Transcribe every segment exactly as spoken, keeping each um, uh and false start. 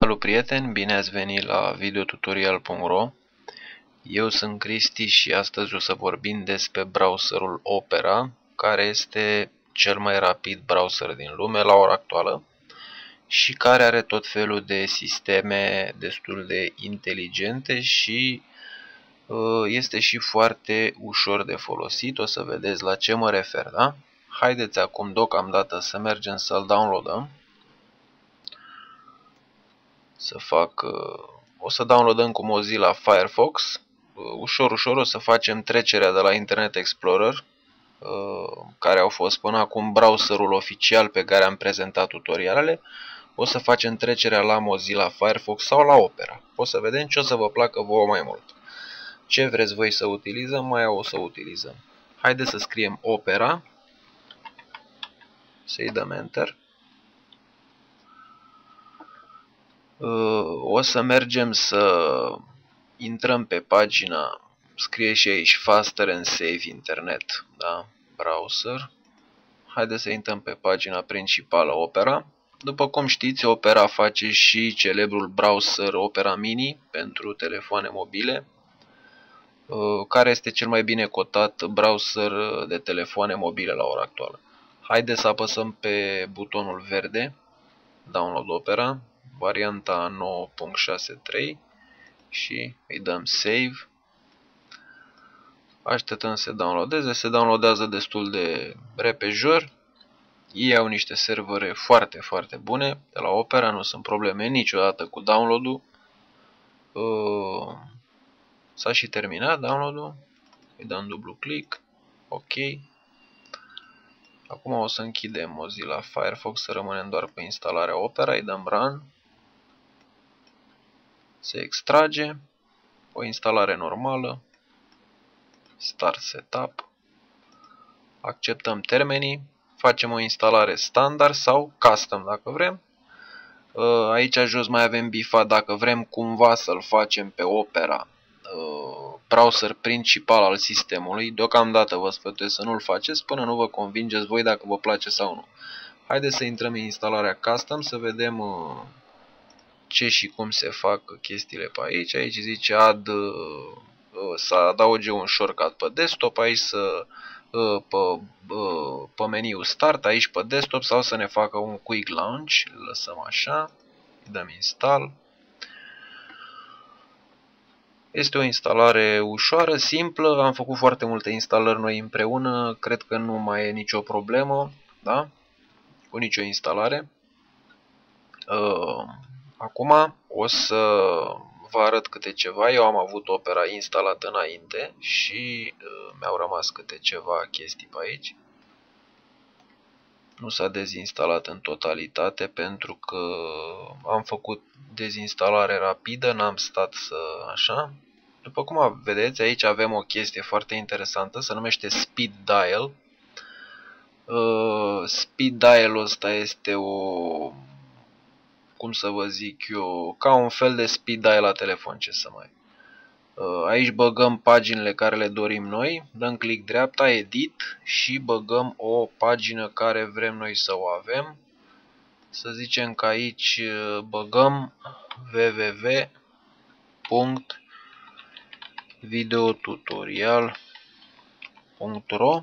Salut prieteni, bine ați venit la videotutorial punct ro. Eu sunt Cristi și astăzi o să vorbim despre browserul Opera, care este cel mai rapid browser din lume la ora actuală și care are tot felul de sisteme destul de inteligente și este și foarte ușor de folosit. O să vedeți la ce mă refer, da? Haideți acum deocamdată să mergem să-l downloadăm. Să fac, o să downloadăm cu Mozilla Firefox. Ușor, ușor o să facem trecerea de la Internet Explorer, care au fost până acum browserul oficial pe care am prezentat tutorialele. O să facem trecerea la Mozilla Firefox sau la Opera. O să vedem ce o să vă placă vouă mai mult. Ce vreți voi să utilizăm, mai o să utilizăm. Haideți să scriem Opera. Să-i dăm Enter. O să mergem să intrăm pe pagina, scrie și aici Faster and Safe Internet, da? Browser. Haideți să intrăm pe pagina principală Opera. După cum știți, Opera face și celebrul browser Opera Mini pentru telefoane mobile, care este cel mai bine cotat browser de telefoane mobile la ora actuală. Haideți să apăsăm pe butonul verde, Download Opera, varianta nouă punct șase punct trei și îi dăm Save. Așteptăm să se downloadeze, se downloadează destul de repejor. Ei au niște servere foarte, foarte bune de la Opera, nu sunt probleme niciodată cu download-ul. S-a și terminat download-ul, îi dăm dublu click, OK. Acum o să închidem Mozilla Firefox, să rămânem doar pe instalarea Opera, îi dăm Run. Se extrage, o instalare normală, Start Setup, acceptăm termenii, facem o instalare standard sau custom dacă vrem. Aici jos mai avem bifat dacă vrem cumva să-l facem pe Opera, browser principal al sistemului. Deocamdată vă sfătuiesc să nu-l faceți până nu vă convingeți voi dacă vă place sau nu. Haideți să intrăm în instalarea custom să vedem ce și cum se fac chestiile pe aici. Aici zice add, să adauge un shortcut pe desktop, aici să pe, pe meniul start, aici pe desktop, sau să ne facă un quick launch. Îl lăsăm așa, dăm install. Este o instalare ușoară, simplă, am făcut foarte multe instalări noi împreună, cred că nu mai e nicio problemă, da? Cu nicio instalare. Acum o să vă arăt câte ceva. Eu am avut Opera instalată înainte și mi-au rămas câte ceva chestii pe aici. Nu s-a dezinstalat în totalitate pentru că am făcut dezinstalare rapidă, n-am stat să așa. După cum vedeți, aici avem o chestie foarte interesantă, se numește Speed Dial. Uh, Speed Dial-ul ăsta este o, cum să vă zic eu, ca un fel de speed dial la telefon, ce să mai. Uh, aici băgăm paginile care le dorim noi, dăm click dreapta, Edit și băgăm o pagină care vrem noi să o avem. Să zicem că aici băgăm w w w punct videotutorial punct ro.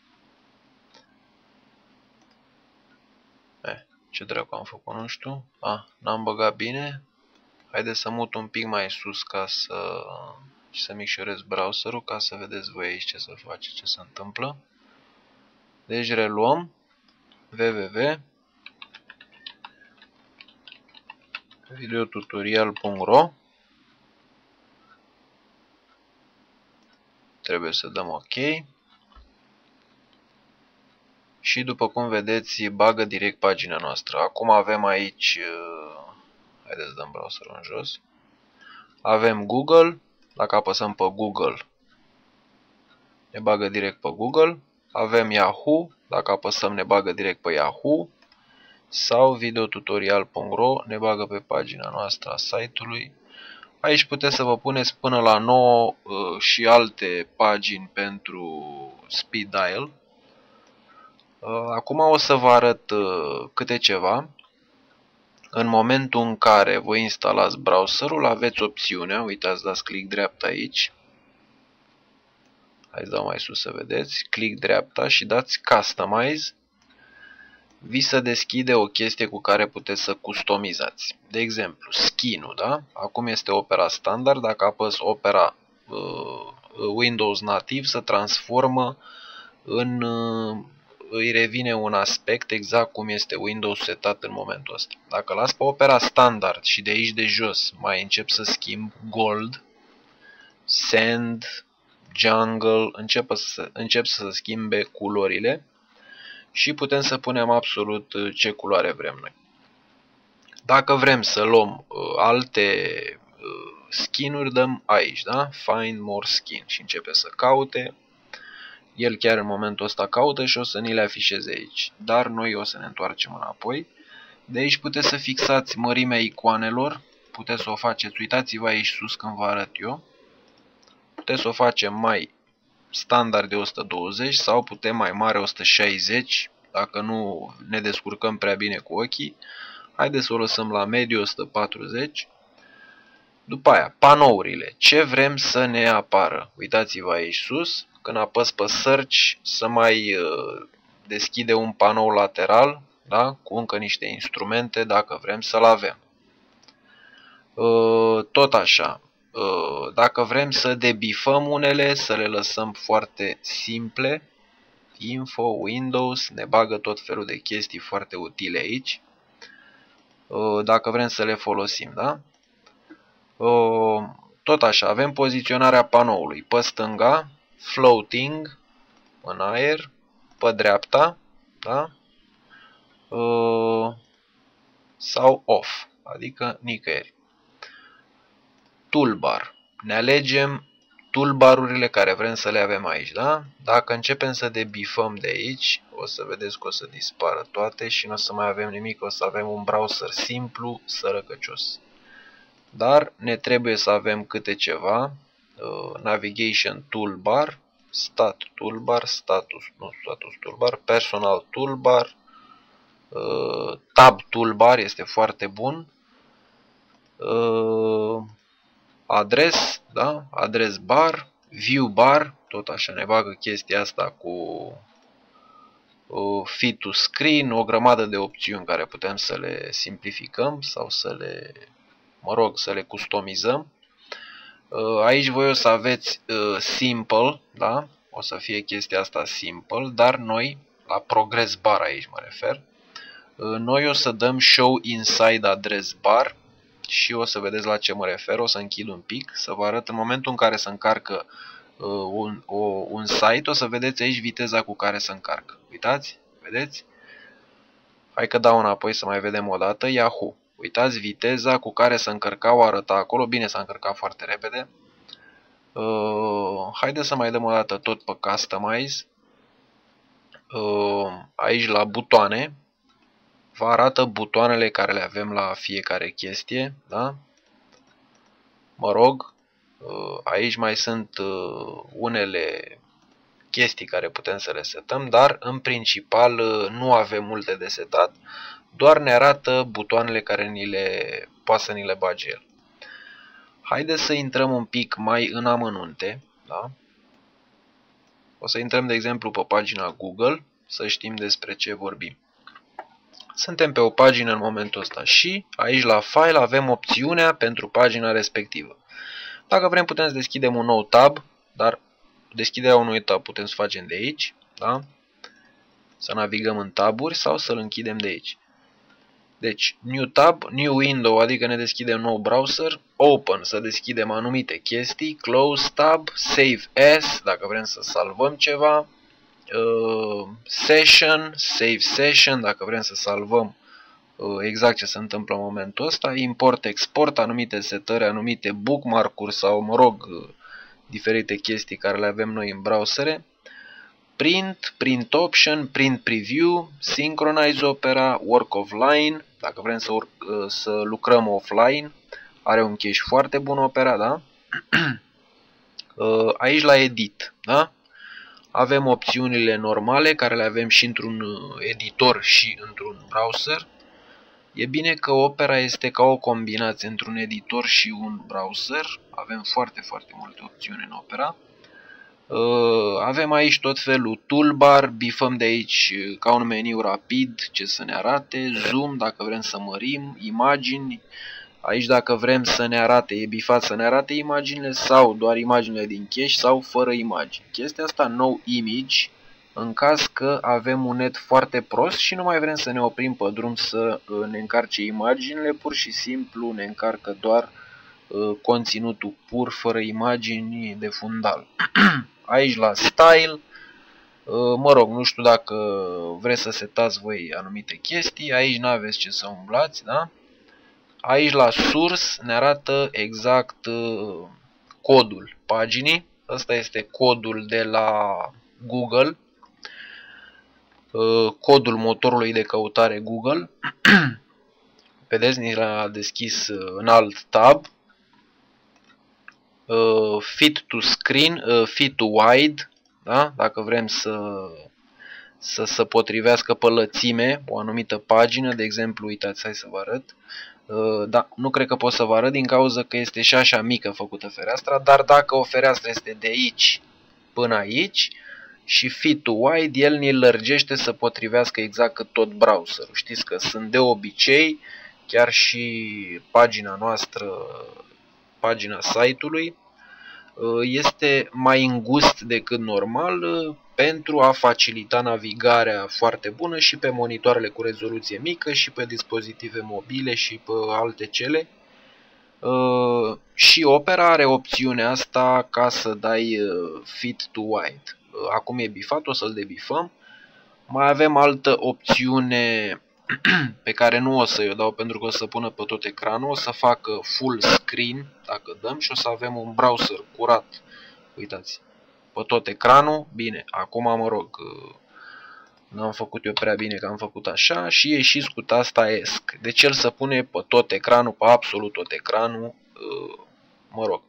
Eh, ce dracu am făcut, nu știu. Ah, n-am băgat bine. Haideți să mut un pic mai sus ca să și să micșorez browserul ca să vedeți voi aici ce să face, ce se întâmplă. Deci reluăm w w w punct videotutorial punct ro. Trebuie să dăm OK. Și după cum vedeți, bagă direct pagina noastră. Acum avem aici, haideți să dăm browserul în jos. Avem Google, dacă apăsăm pe Google, ne bagă direct pe Google. Avem Yahoo, dacă apăsăm ne bagă direct pe Yahoo. Sau videotutorial punct ro, ne bagă pe pagina noastră a site-ului. Aici puteți să vă puneți până la nouă uh, și alte pagini pentru Speed Dial. Uh, acum o să vă arăt uh, câte ceva. în momentul în care voi instalați browserul, aveți opțiunea, uitați, dați click dreapta aici. Hai să dau mai sus să vedeți. Click dreapta și dați Customize. Vi se deschide o chestie cu care puteți să customizați. De exemplu, skin-ul, da? Acum este Opera standard, dacă apăs Opera uh, Windows nativ, se transformă în... Uh, îi revine un aspect exact cum este Windows setat în momentul ăsta. Dacă las pe Opera standard și de aici de jos mai încep să schimb Gold, Sand, Jungle, încep să, încep să schimbe culorile și putem să punem absolut ce culoare vrem noi. Dacă vrem să luăm uh, alte uh, skin-uri, dăm aici, da? Find more skin și începe să caute. El chiar în momentul ăsta caută și o să ni le afișeze aici. Dar noi o să ne întoarcem înapoi. De aici puteți să fixați mărimea icoanelor. Puteți să o faceți, uitați-vă aici sus când vă arăt eu. Puteți să o facem mai standard de o sută douăzeci sau putem mai mare o sută șaizeci. Dacă nu ne descurcăm prea bine cu ochii. Haideți să o lăsăm la mediu o sută patruzeci. După aia, panourile. Ce vrem să ne apară? Uitați-vă aici sus. Când apăs pe Search, să mai uh, deschide un panou lateral, da? Cu încă niște instrumente, dacă vrem să-l avem. Uh, tot așa, uh, dacă vrem să debifăm unele, să le lăsăm foarte simple, Info, Windows, ne bagă tot felul de chestii foarte utile aici, uh, dacă vrem să le folosim, da? Uh, tot așa, avem poziționarea panoului, pe stânga, floating, în aer, pe dreapta, da? Uh, sau off, adică nicăieri. Toolbar. Ne alegem toolbarurile care vrem să le avem aici, da? Dacă începem să debifăm de aici, o să vedeți că o să dispară toate și nu o să mai avem nimic, o să avem un browser simplu, sărăcăcios. Dar ne trebuie să avem câte ceva. Uh, navigation toolbar, stat toolbar, status, nu status toolbar, personal toolbar, uh, tab toolbar este foarte bun, uh, adres, da? Adres bar, view bar, tot așa ne bagă chestia asta cu uh, fit to screen, o grămadă de opțiuni care putem să le simplificăm sau să le, mă rog, să le customizăm. Aici voi o să aveți uh, simple, da? O să fie chestia asta simple, dar noi, la progress bar aici mă refer, uh, noi o să dăm show inside address bar și o să vedeți la ce mă refer, o să închid un pic, să vă arăt în momentul în care se încarcă uh, un, o, un site, o să vedeți aici viteza cu care se încarcă. Uitați, vedeți? Hai că dau înapoi să mai vedem o dată, Yahoo. Uitați viteza cu care se încărca, o arăta acolo. Bine, s-a încărcat foarte repede. Uh, haideți să mai dăm o dată tot pe Customize. Uh, aici la butoane. Vă arată butoanele care le avem la fiecare chestie. Da? Mă rog. Uh, aici mai sunt uh, unele chestii care putem să le setăm. Dar în principal uh, nu avem multe de setat. Doar ne arată butoanele care ni le, poate să ni le bage el. Haideți să intrăm un pic mai în amănunte. Da? O să intrăm, de exemplu, pe pagina Google, să știm despre ce vorbim. Suntem pe o pagină în momentul ăsta și aici la File avem opțiunea pentru pagina respectivă. Dacă vrem putem să deschidem un nou tab, dar deschiderea unui tab putem să facem de aici. Da? Să navigăm în taburi sau să-l închidem de aici. Deci, New Tab, New Window, adică ne deschidem nou browser, Open, să deschidem anumite chestii, Close Tab, Save As, dacă vrem să salvăm ceva, uh, Session, Save Session, dacă vrem să salvăm uh, exact ce se întâmplă în momentul ăsta, Import, Export, anumite setări, anumite bookmark-uri sau, mă rog, uh, diferite chestii care le avem noi în browsere, Print, Print Option, Print Preview, Synchronize Opera, Work Offline, dacă vrem să, să lucrăm offline, are un cache foarte bun Opera, da? Aici la Edit, da? Avem opțiunile normale, care le avem și într-un editor și într-un browser. E bine că Opera este ca o combinație între un editor și un browser. Avem foarte, foarte multe opțiuni în Opera. Avem aici tot felul toolbar, bifăm de aici ca un meniu rapid ce să ne arate, zoom dacă vrem să mărim, imagini. Aici dacă vrem să ne arate, e bifat să ne arate imaginile sau doar imaginile din cache sau fără imagini. Chestia asta, no image, în caz că avem un net foarte prost și nu mai vrem să ne oprim pe drum să ne încarce imaginile, pur și simplu ne încarcă doar uh, conținutul pur, fără imagini de fundal. Aici la style, uh, mă rog, nu știu dacă vreți să setați voi anumite chestii, aici nu aveți ce să umblați, da? Aici la source ne arată exact uh, codul paginii. Ăsta este codul de la Google, uh, codul motorului de căutare Google. Vedeți, ni l-a deschis uh, în alt tab. Uh, fit to screen, uh, fit to wide, da? Dacă vrem să să se potrivească pe lățime o anumită pagină, de exemplu, uitați, hai să vă arăt. Da, nu cred că pot să vă arăt din cauza că este și așa mică făcută fereastra, dar dacă o fereastră este de aici până aici și fit to wide, el ne lărgește să potrivească exact cât tot browserul. Știți că sunt de obicei, chiar și pagina noastră, pagina site-ului, este mai îngust decât normal pentru a facilita navigarea foarte bună și pe monitoarele cu rezoluție mică și pe dispozitive mobile și pe alte cele. Și Opera are opțiunea asta ca să dai fit to wide. Acum e bifat, o să-l debifăm. Mai avem altă opțiune pe care nu o să-i o dau pentru că o să pună pe tot ecranul, o să facă full screen dacă dăm și o să avem un browser curat. Uitați, pe tot ecranul, bine, acum mă rog, n-am făcut eu prea bine că am făcut așa și ieșiți cu tasta esc. Deci el se pune pe tot ecranul, pe absolut tot ecranul, mă rog.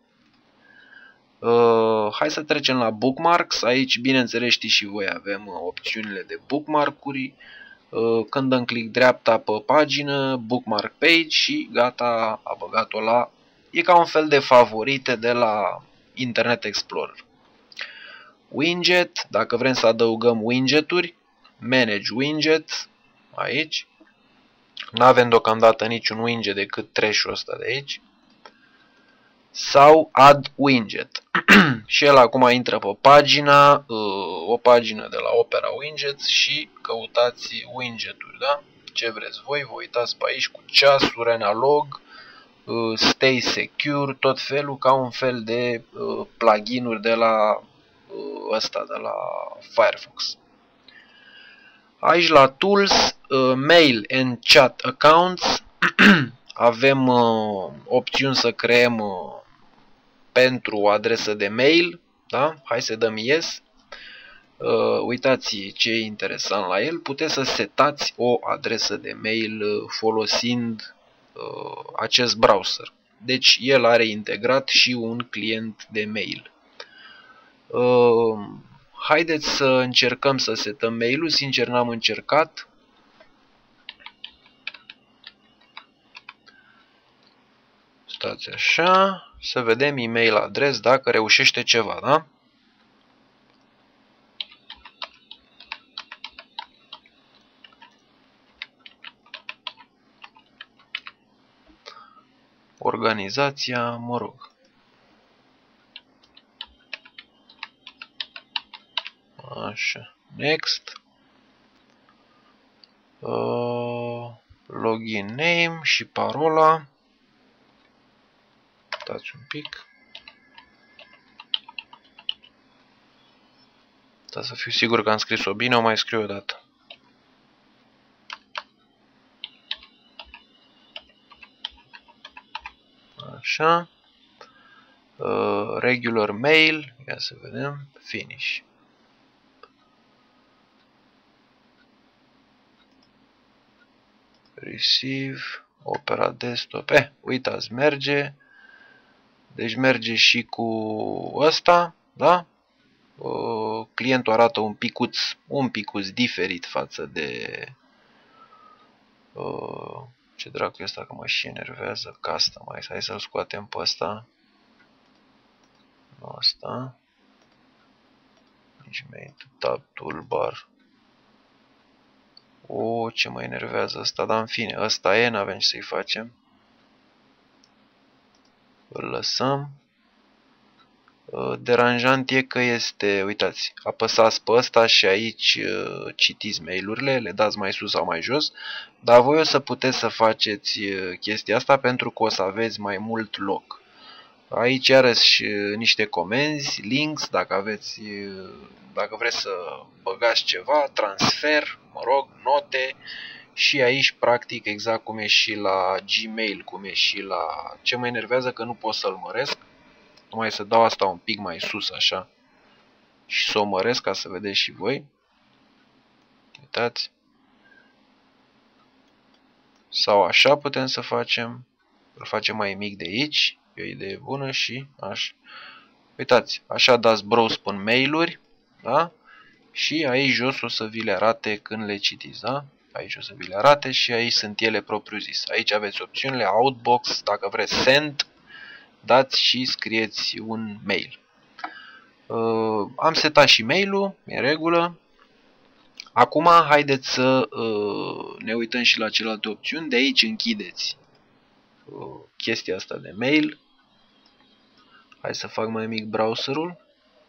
Uh, hai să trecem la bookmarks. Aici, bineînțeles, știți și voi, avem opțiunile de bookmark-uri. Uh, când dăm click dreapta pe pagină, bookmark page și gata, a băgat-o la... E ca un fel de favorite de la Internet Explorer. Widget, dacă vrem să adăugăm widgeturi, manage widgets, aici. Nu avem deocamdată niciun widget decât trash-ul ăsta de aici. Sau add widget. Și el acum intră pe pagina, o pagină de la Opera Widgets și căutați widgeturi, da? Ce vreți voi, vă uitați pe aici cu ceasuri analog, stay secure, tot felul, ca un fel de plugin-uri de la ăsta, de la Firefox. Aici la Tools, Mail and Chat Accounts, avem opțiuni să creăm pentru o adresă de mail, da? Hai să dăm yes. Uh, uitați ce e interesant la el. Puteți să setați o adresă de mail folosind uh, acest browser. Deci el are integrat și un client de mail. Uh, haideți să încercăm să setăm mail-ul. Sincer n-am încercat. Stați așa. Să vedem e-mail adres dacă reușește ceva, da? Organizația, mă rog. Așa. Next. Uh, login name și parola. Stați un pic. Dar să fiu sigur că am scris-o bine, o mai scriu o dată. Așa. Uh, regular mail. Ia să vedem. Finish. Receive. Opera desktop. Eh, uitați, merge. Deci merge și cu ăsta, da? Uh, clientul arată un picuț, un picuț diferit față de uh, Ce dracu e ăsta că mă și enervează? Custom. Hai să-l scoatem pe ăsta. Nu asta. Nici main to tab toolbar. O, ce mă enervează ăsta, dar în fine, ăsta e, n-avem ce să-i facem. Îl lăsăm. Deranjant e că este, uitați, apăsați pe ăsta și aici citiți mail-urile, le dați mai sus sau mai jos, dar voi o să puteți să faceți chestia asta pentru că o să aveți mai mult loc. Aici iarăși niște comenzi, links, dacă aveți, dacă vreți să băgați ceva, transfer, mă rog, note și aici practic exact cum e și la Gmail, cum e și la... Ce mă enervează că nu pot să-l măresc, numai să dau asta un pic mai sus așa și să o măresc ca să vedeți și voi. Uitați. Sau așa putem să facem, îl facem mai mic de aici. E o idee bună și așa. Uitați, așa dați browse în mail-uri, da? Și aici jos o să vi le arate când le citiți, da? Aici o să vi le arate și aici sunt ele propriu zis. Aici aveți opțiunile Outbox, dacă vreți Send, dați și scrieți un mail. Uh, am setat și mail-ul, e în regulă. Acum haideți să uh, ne uităm și la celelalte opțiuni. De aici închideți uh, chestia asta de mail. Hai să fac mai mic browserul.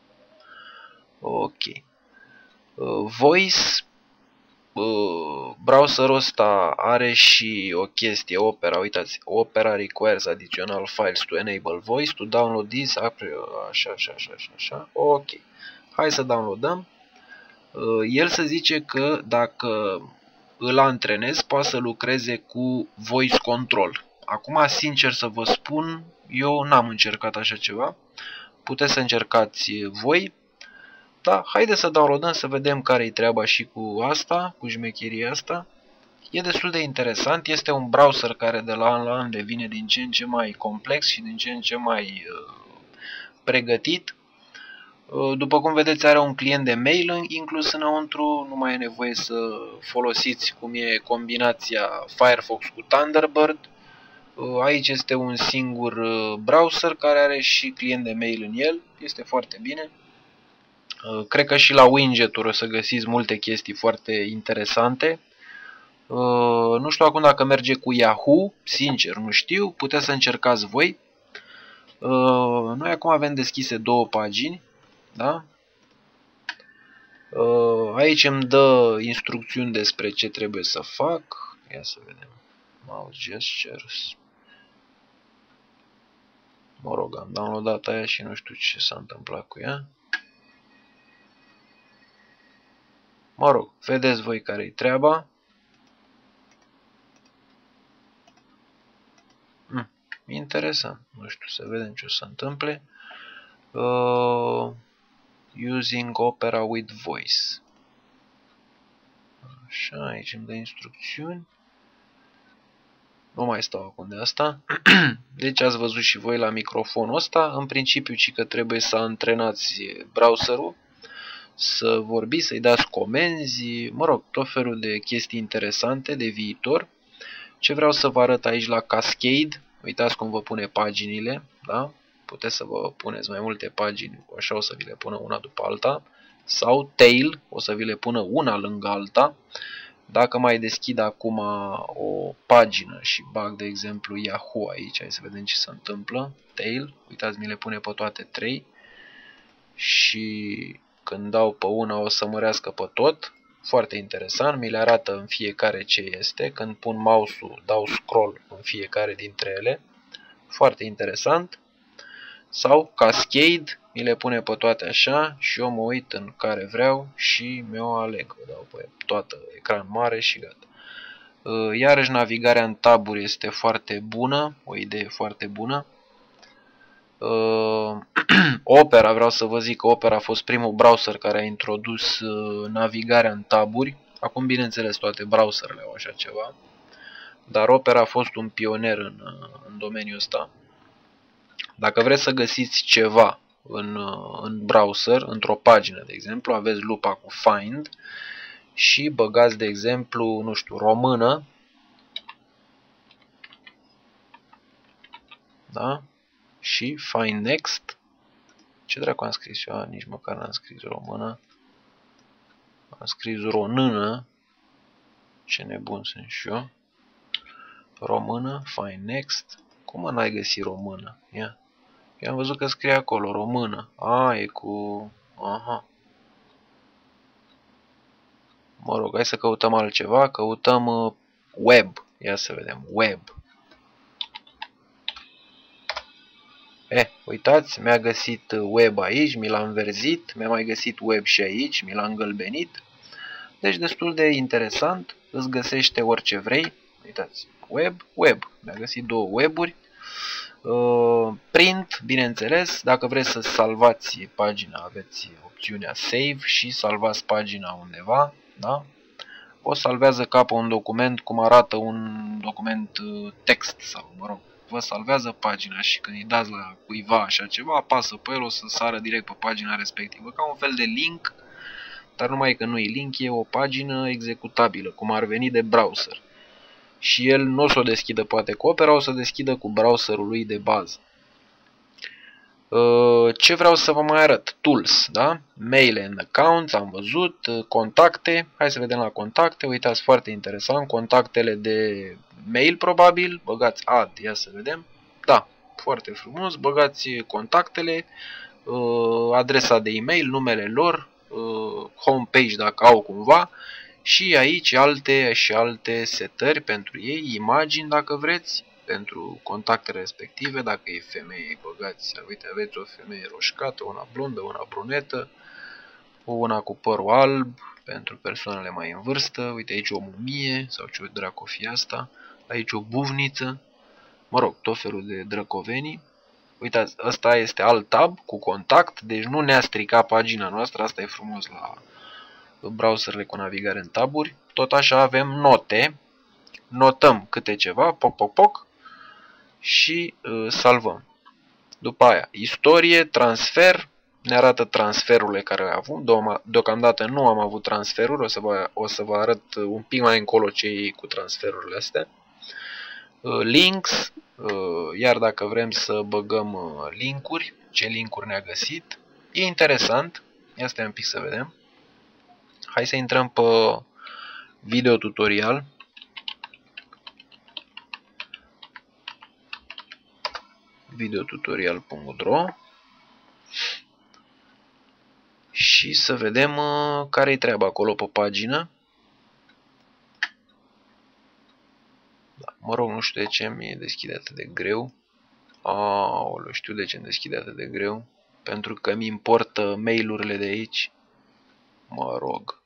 Ok. Uh, voice. Uh, browserul ăsta are și o chestie, Opera. Uitați, Opera requires additional files to enable voice. To download this. Așa, așa, așa, așa. Ok. Hai să downloadăm. Uh, el se zice că dacă îl antrenez, poate să lucreze cu voice control. Acum, sincer să vă spun, eu n-am încercat așa ceva. Puteți să încercați voi. Da, haideți să downloadăm să vedem care-i treaba și cu asta, cu șmecheria asta. E destul de interesant. Este un browser care de la an la an devine din ce în ce mai complex și din ce în ce mai uh, pregătit. Uh, după cum vedeți, are un client de mail inclus înăuntru. Nu mai e nevoie să folosiți cum e combinația Firefox cu Thunderbird. Uh, aici este un singur uh, browser care are și client de mail în el. Este foarte bine. Cred că și la widget-uri o să găsiți multe chestii foarte interesante. Nu știu acum dacă merge cu Yahoo, sincer nu știu, puteți să încercați voi. Noi acum avem deschise două pagini, da? Aici îmi dă instrucțiuni despre ce trebuie să fac. Ia să vedem. Mouse gestures. Mă rog, am downloadat aia și nu știu ce s-a întâmplat cu ea. Mă rog, vedeți voi care-i treaba. Hmm, interesant. Nu știu, să vedem ce o să întâmple. Uh, using Opera with Voice. Așa, aici îmi dă instrucțiuni. Nu mai stau acum de asta. Deci ați văzut și voi la microfonul ăsta. În principiu, ci că trebuie să antrenați browserul, să vorbiți, să-i dați comenzi, mă rog, tot felul de chestii interesante de viitor. Ce vreau să vă arăt aici la Cascade, uitați cum vă pune paginile, da? Puteți să vă puneți mai multe pagini, așa o să vi le pună una după alta, sau Tail, o să vi le pună una lângă alta. Dacă mai deschid acum o pagină și bag, de exemplu, Yahoo aici, hai să vedem ce se întâmplă, Tail, uitați, mi le pune pe toate trei și când dau pe una o să mărească pe tot. Foarte interesant, mi le arată în fiecare ce este. Când pun mouse-ul, dau scroll în fiecare dintre ele. Foarte interesant. Sau Cascade, mi le pune pe toate așa și eu mă uit în care vreau și mi-o aleg. O dau pe toată, ecran mare și gata. Iarăși navigarea în taburi este foarte bună, o idee foarte bună. Uh, Opera, vreau să vă zic că Opera a fost primul browser care a introdus uh, navigarea în taburi. Acum, bineînțeles, toate browserele au așa ceva, dar Opera a fost un pionier în, uh, în domeniul ăsta. Dacă vreți să găsiți ceva în, uh, în browser, într-o pagină, de exemplu, aveți lupa cu Find și băgați, de exemplu, nu știu, română Da? Și find next. Ce dracu am scris eu? A, nici măcar n-am scris română. Am scris română. Ce nebun sunt și eu. Română, find next. Cum mă n-ai găsit română? Ia. Eu am văzut că scrie acolo română. A, e cu... Aha. Mă rog, hai să căutăm altceva. Căutăm uh, web. Ia să vedem. Web. Eh, uitați, mi-a găsit web aici, mi l-a înverzit, mi-a mai găsit web și aici, mi l-a îngălbenit. Deci destul de interesant, îți găsește orice vrei. Uitați, web, web. Mi-a găsit două weburi. Uh, print, bineînțeles, dacă vreți să salvați pagina, aveți opțiunea save și salvați pagina undeva, da? O salvează ca pe un document, cum arată un document text sau, mă rog, vă salvează pagina și când îi dați la cuiva așa ceva, apasă pe el, o să sară direct pe pagina respectivă, ca un fel de link, dar numai că nu e link, e o pagină executabilă, cum ar veni de browser. Și el nu o să o deschidă poate cu Opera, o să deschidă cu browserul lui de bază. Ce vreau să vă mai arăt? Tools, da? Mail and accounts, am văzut, contacte, hai să vedem la contacte, uitați, foarte interesant, contactele de mail probabil, băgați add, ia să vedem, da, foarte frumos, băgați contactele, adresa de e-mail, numele lor, homepage dacă au cumva, și aici alte și alte setări pentru ei, imagini dacă vreți, pentru contactele respective, dacă e femeie, băgați, uite, aveți o femeie roșcată, una blondă, una brunetă, una cu părul alb, pentru persoanele mai în vârstă, uite aici o mumie, sau ce dracu fi asta, aici o buvniță, mă rog, tot felul de drăcovenii. Uitați, ăsta este alt tab cu contact, deci nu ne-a stricat pagina noastră, asta e frumos la browserele cu navigare în taburi. Tot așa avem note, notăm câte ceva, poc, poc, poc, și uh, salvăm. După aia, istorie, transfer, ne arată transferurile care le avem. Deocamdată nu am avut transferuri, o să, vă, o să vă arăt un pic mai încolo ce e cu transferurile astea. Uh, links, uh, iar dacă vrem să băgăm uh, linkuri, ce linkuri ne-a găsit. E interesant, ia stai un pic să vedem. Hai să intrăm pe video tutorial. videotutorial punct ro și să vedem care-i treaba acolo pe pagină. Da, mă rog, nu știu de ce mi deschide atât de greu. Aoleu, știu de ce îmi deschide atât de greu. Pentru că mi importă mail-urile de aici. Mă rog.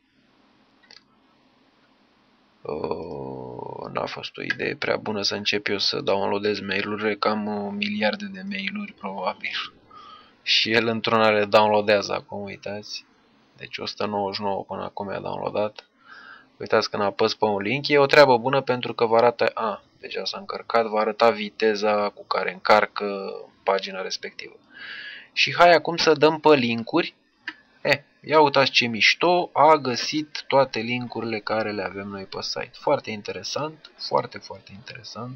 Uh, N-a fost o idee prea bună să încep eu să downloadez mail-urile, cam uh, miliarde de mail-uri probabil. Și el într-una le downloadează acum, uitați. Deci o sută nouăzeci și nouă până acum mi-a downloadat. Uitați când apăs pe un link, e o treabă bună pentru că vă arată, a, deja s-a încărcat, va arăta viteza cu care încarcă pagina respectivă. Și hai acum să dăm pe linkuri. Eh, ia uitați ce mișto, a găsit toate linkurile care le avem noi pe site. Foarte interesant, foarte, foarte interesant.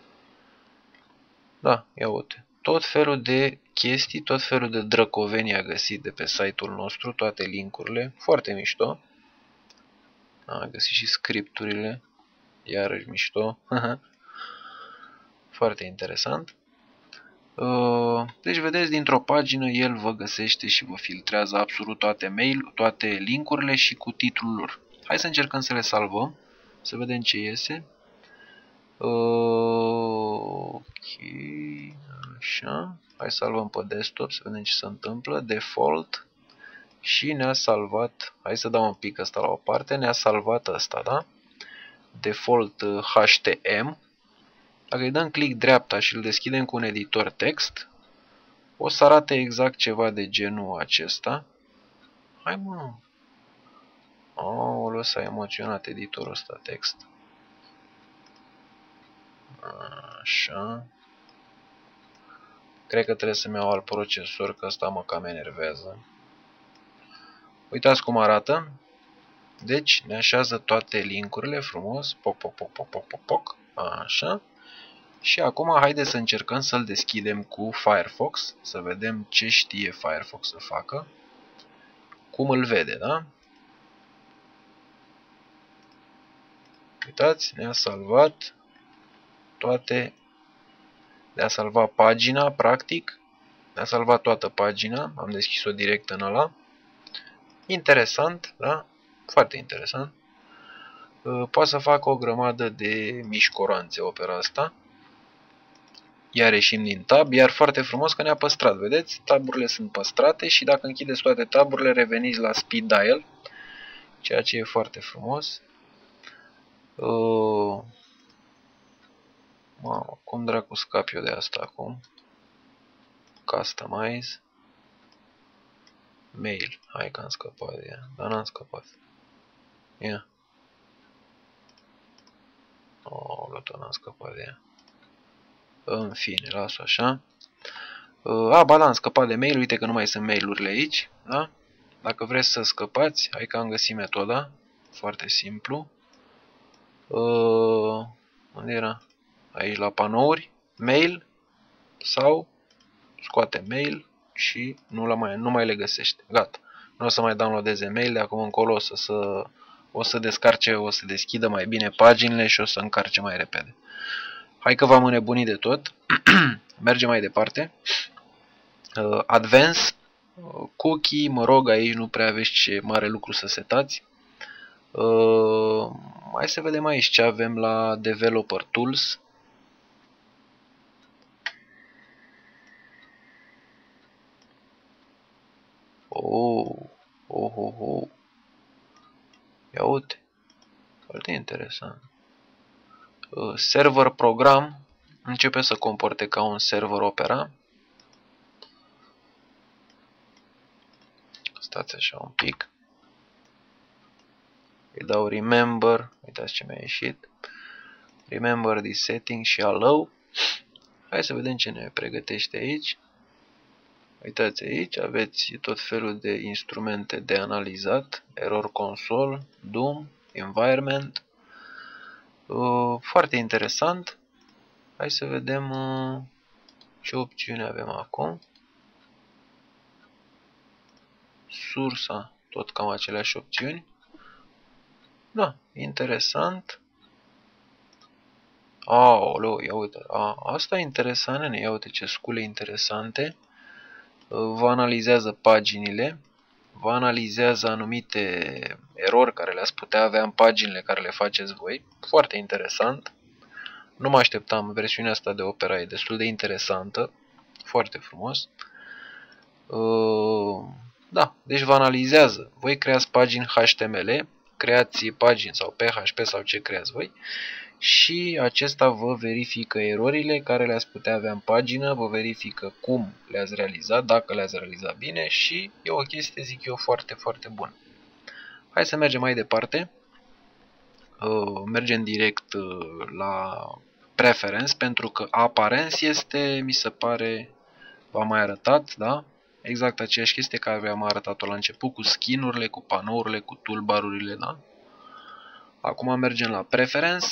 Da, ia uite. Tot felul de chestii, tot felul de drăcoveni a găsit de pe site-ul nostru, toate linkurile, foarte mișto. A găsit și scripturile, iarăși mișto. Foarte interesant. Deci vedeți, dintr-o pagină el vă găsește și vă filtrează absolut toate mail, toate linkurile și cu titlul lor. Hai să încercăm să le salvăm, să vedem ce iese. Ok, așa. Hai să salvăm pe desktop, să vedem ce se întâmplă. Default. Și ne-a salvat, hai să dau un pic asta la o parte, ne-a salvat asta, da? Default H T M. Dacă îi dăm click dreapta și îl deschidem cu un editor text, o să arate exact ceva de genul acesta. Hai mă! Aoleu, s-a emoționat editorul ăsta text. Așa. Cred că trebuie să-mi iau alt procesor, că ăsta mă cam enervează. Uitați cum arată. Deci ne așează toate linkurile frumos. Poc, poc, poc, poc, poc, poc, poc. Așa. Și acum haideți să încercăm să-l deschidem cu Firefox, să vedem ce știe Firefox să facă, cum îl vede, da? Uitați, ne-a salvat toate, ne-a salvat pagina, practic, ne-a salvat toată pagina, am deschis-o direct în ăla. Interesant, da? Foarte interesant. Poate să facă o grămadă de mișcoroanțe opera asta. Iar ieșim din tab, iar foarte frumos că ne-a păstrat, vedeți? Taburile sunt păstrate și dacă închideți toate taburile, reveniți la speed dial, ceea ce e foarte frumos. Uh, mamă, cum dracu scap eu de asta acum? Customize. Mail. Hai că am scăpat de ea, dar n-am scăpat. Ia. Oh, tot n-am scăpat de ea. În fine, las-o așa. Uh, a, ba da, am scăpat de mail, uite că nu mai sunt mail-urile aici, da? Dacă vreți să scăpați, hai că am găsit metoda. Foarte simplu. Uh, unde era? Aici la panouri, mail sau scoate mail și nu, la mai, nu mai le găsește. Gata. Nu o să mai downloadeze mail, de acum încolo o să, să, o să descarce, o să deschidă mai bine paginile și o să încarce mai repede. Hai că v-am înnebunit de tot. Mergem mai departe. Uh, Advance, uh, cookie, mă rog, aici nu prea aveți ce mare lucru să setați. Uh, hai să vedem aici ce avem la Developer Tools. Oh, oh, oh, oh. Ia uite, foarte interesant. Uh, server program începe să comporte ca un server Opera. Stați așa un pic. Îi dau remember, uitați ce mi-a ieșit. Remember this setting și allow. Hai să vedem ce ne pregătește aici. Uitați aici, aveți tot felul de instrumente de analizat. Error console, Doom, environment. Uh, foarte interesant. Hai să vedem uh, ce opțiuni avem acum. Sursa, tot cam aceleași opțiuni. Da, interesant. Aoleu, ia uite, a, asta e interesant, ne ia uite ce scule interesante. Vă analizează paginile, vă analizează anumite erori care le-ați putea avea în paginile care le faceți voi. Foarte interesant. Nu mă așteptam, versiunea asta de Opera e destul de interesantă. Foarte frumos. Da, deci vă analizează. Voi creați pagini H T M L, creați pagini sau P H P sau ce creați voi. Și acesta vă verifică erorile care le-ați putea avea în pagină, vă verifică cum le-ați realizat, dacă le-ați realizat bine și e o chestie, zic eu, foarte, foarte bună. Hai să mergem mai departe. Mergem direct la Preference, pentru că Appearance este, mi se pare, v-am mai arătat, da? Exact aceeași chestie care v-am arătat-o la început, cu skin-urile, cu panourile, cu toolbar-urile, da? Acum mergem la Preference.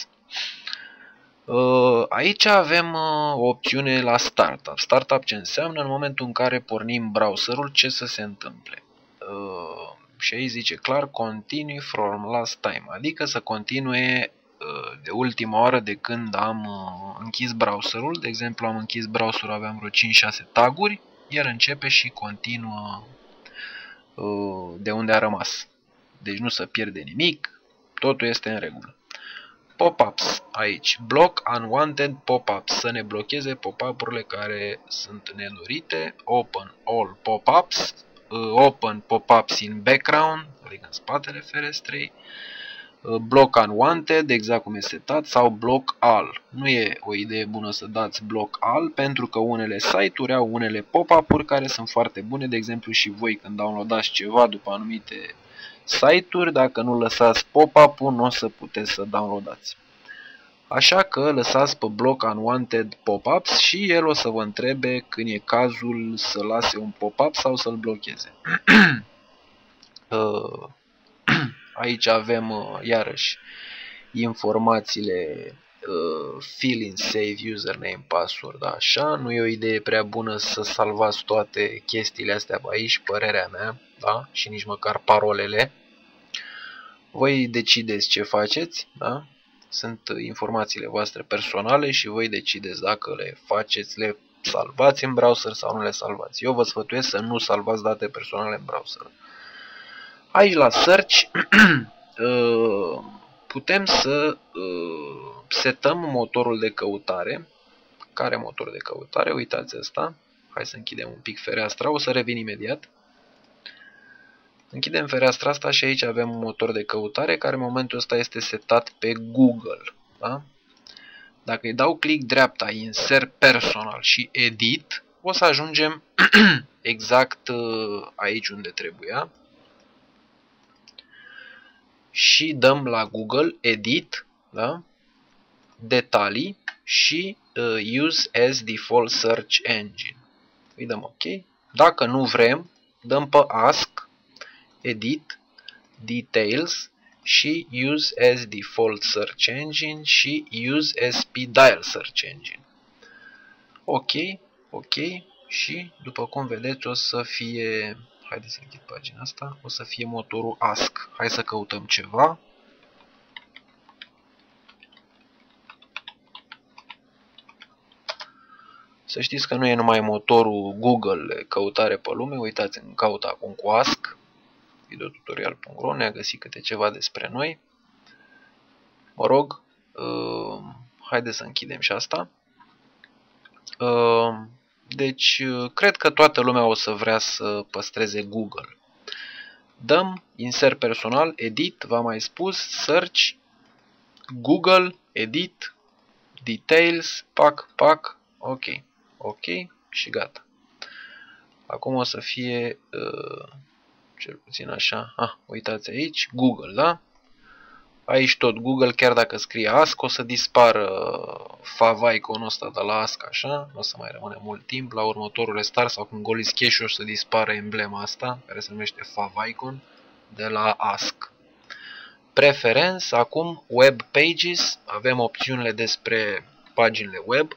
Aici avem o opțiune la Startup. Startup ce înseamnă? În momentul în care pornim browserul, ce să se întâmple. Și aici zice clar, continue from last time, adică să continue de ultima oară de când am închis browserul. De exemplu, am închis browserul, aveam vreo cinci șase taguri, iar începe și continuă de unde a rămas. Deci nu se pierde nimic, totul este în regulă. Pop-ups aici. Block unwanted pop-ups. Să ne blocheze pop-up-urile care sunt nedorite. Open all pop-ups. Open pop-ups in background, adică în spatele ferestrei. Block unwanted, exact cum e setat, sau block all. Nu e o idee bună să dați block all, pentru că unele site-uri au unele pop-up-uri care sunt foarte bune. De exemplu, și voi când downloadați ceva după anumite site-uri, dacă nu lăsați pop-up-ul, nu o să puteți să downloadați. Așa că lăsați pe block unwanted pop-ups și el o să vă întrebe când e cazul să lase un pop-up sau să-l blocheze. Aici avem iarăși informațiile uh, fill in save username password, așa, nu e o idee prea bună să salvați toate chestiile astea pe aici, părerea mea, da? Și nici măcar parolele. Voi decideți ce faceți, da? Sunt informațiile voastre personale și voi decideți dacă le faceți, le salvați în browser sau nu le salvați. Eu vă sfătuiesc să nu salvați date personale în browser. Aici la search putem să setăm motorul de căutare. Care motor de căutare? Uitați asta. Hai să închidem un pic fereastra, o să revin imediat. Închidem fereastra asta și aici avem un motor de căutare care în momentul ăsta este setat pe Google. Da? Dacă îi dau click dreapta, insert personal și edit, o să ajungem exact aici unde trebuia. Și dăm la Google edit, da? Detalii și uh, use as default search engine. Îi dăm OK. Dacă nu vrem, dăm pe ask, edit, details și use as default search engine și use as P dial search engine. OK, OK și după cum vedeți o să fie, haideți să închid pagina asta, o să fie motorul ask. Hai să căutăm ceva. Să știți că nu e numai motorul Google căutare pe lume, uitați, îmi caut acum cu ask, videotutorial punct ro, ne-a găsit câte ceva despre noi. Mă rog, uh, haideți să închidem și asta. Uh, deci, cred că toată lumea o să vrea să păstreze Google. Dăm insert personal, edit, v-am mai spus, search, Google, edit, details, pac, pac, ok. Ok și gata. Acum o să fie, uh, cel puțin așa, ah, uitați aici, Google, da? Aici tot Google, chiar dacă scrie ask, o să dispară favicon-ul ăsta de la ask, așa, nu o să mai rămâne mult timp. La următorul restart sau când goliți cache-ul o să dispară emblema asta, care se numește favicon, de la ask. Preference, acum web pages, avem opțiunile despre paginile web.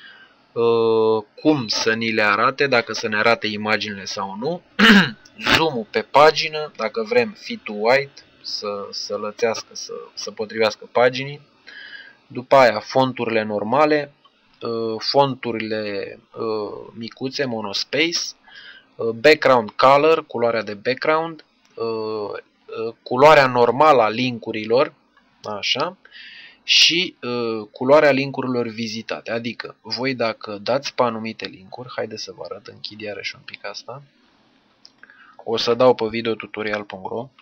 Cum să ni le arate, dacă să ne arate imaginile sau nu. Zoom-ul pe pagină, dacă vrem fit to white, să, să lățească, să, să potrivească paginii. După aia fonturile normale, fonturile micuțe, monospace, background color, culoarea de background, culoarea normală a linkurilor, așa, și uh, culoarea linkurilor vizitate. Adică, voi dacă dați pe anumite linkuri, haideți să vă arăt, închid iarăși un pic asta. O să dau pe videotutorial punct ro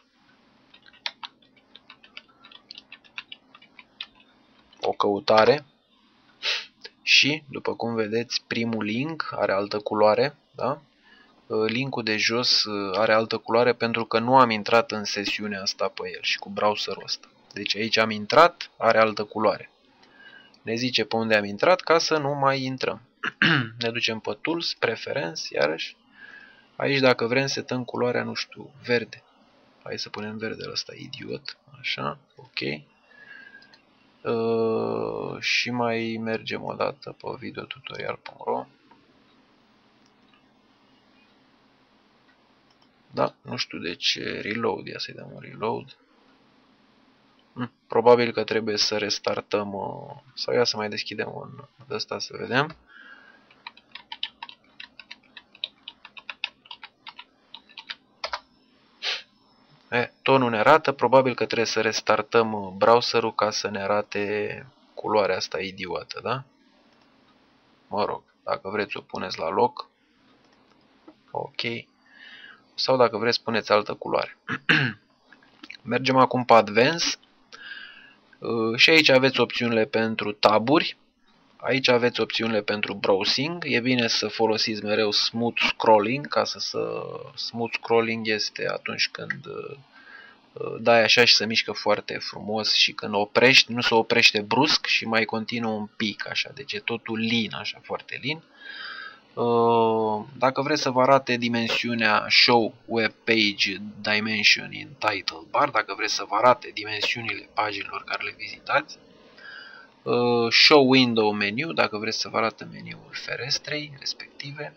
o căutare și, după cum vedeți, primul link are altă culoare, da? Linkul de jos are altă culoare pentru că nu am intrat în sesiunea asta pe el și cu browserul ăsta. Deci aici am intrat, are altă culoare. Ne zice pe unde am intrat ca să nu mai intrăm. Ne ducem pe Tools, Preference, iarăși. Aici dacă vrem setăm culoarea, nu știu, verde. Hai să punem verdele ăsta, idiot. Așa, ok. Uh, și mai mergem o dată pe videotutorial punct ro. Da, nu știu de ce reload, ia să-i dăm un reload. Probabil că trebuie să restartăm, sau ia să mai deschidem un de ăsta să vedem. E, tot nu ne arată, probabil că trebuie să restartăm browserul ca să ne arate culoarea asta idiotă, da? Mă rog, dacă vreți o puneți la loc. Ok. Sau dacă vreți puneți altă culoare. Mergem acum pe Advanced. Și aici aveți opțiunile pentru taburi. Aici aveți opțiunile pentru browsing. E bine să folosiți mereu smooth scrolling, ca să, să smooth scrolling este atunci când dai așa și se mișcă foarte frumos și când oprești, nu se oprește brusc și mai continuă un pic așa. Deci e totul lean, așa, foarte lean. Dacă vreți să vă arate dimensiunea Show Web Page Dimension in Title Bar, dacă vreți să vă arate dimensiunile paginilor care le vizitați, Show window menu, dacă vreți să vă arată meniul ferestrei respective.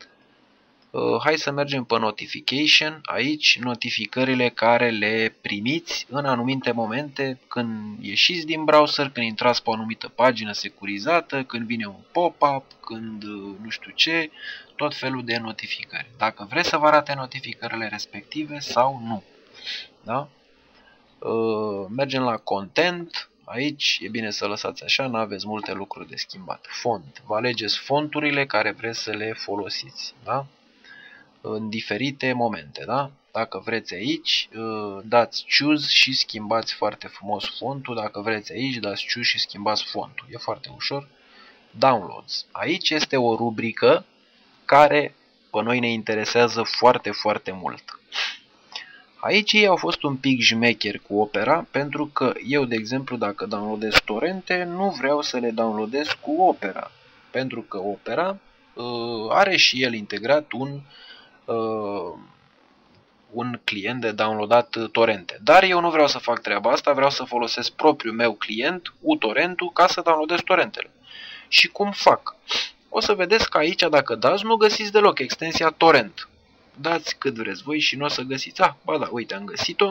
Hai să mergem pe notification. Aici notificările care le primiți în anumite momente, când ieșiți din browser, când intrați pe o anumită pagină securizată, când vine un pop-up, când nu știu ce, tot felul de notificări. Dacă vreți să vă arate notificările respective sau nu. Da? Mergem la content. Aici e bine să lăsați așa, nu aveți multe lucruri de schimbat. Font. Vă alegeți fonturile care vreți să le folosiți. Da? În diferite momente. Da? Dacă vreți aici, dați choose și schimbați foarte frumos fontul. Dacă vreți aici, dați choose și schimbați fontul. E foarte ușor. Downloads. Aici este o rubrică care pe noi ne interesează foarte, foarte mult. Aici ei au fost un pic șmecheri cu Opera, pentru că eu, de exemplu, dacă downloadez torrente, nu vreau să le downloadez cu Opera. Pentru că Opera uh, are și el integrat un, uh, un client de downloadat torrente. Dar eu nu vreau să fac treaba asta, vreau să folosesc propriul meu client, uTorrent-ul, ca să downloadez torrentele. Și cum fac? O să vedeți că aici, dacă dați, nu găsiți deloc extensia torrent. Dați cât vreți voi și nu o să găsiți. Ah, ba da, uite, am găsit-o.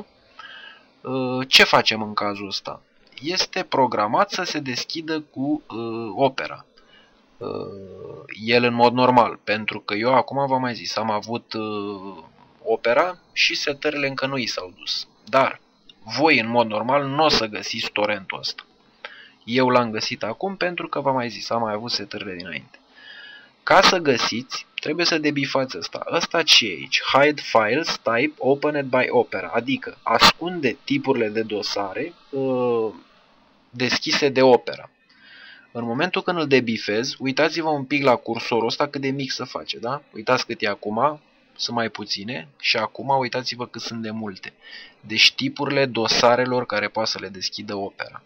Ce facem în cazul ăsta? Este programat să se deschidă cu uh, Opera. Uh, el în mod normal, pentru că eu acum v-am mai zis, am avut uh, Opera și setările încă nu i s-au dus. Dar voi în mod normal nu o să găsiți torrentul ăsta. Eu l-am găsit acum pentru că v-am mai zis, am mai avut setările dinainte. Ca să găsiți, trebuie să debifați ăsta. Ăsta ce e aici? Hide files type opened by Opera. Adică ascunde tipurile de dosare uh, deschise de Opera. În momentul când îl debifez, uitați-vă un pic la cursorul ăsta cât de mic se face. Da? Uitați cât e acum, sunt mai puține. Și acum uitați-vă cât sunt de multe. Deci tipurile dosarelor care poate să le deschidă Opera.